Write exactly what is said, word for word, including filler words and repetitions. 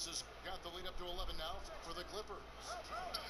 This has got the lead up to eleven now for the Clippers.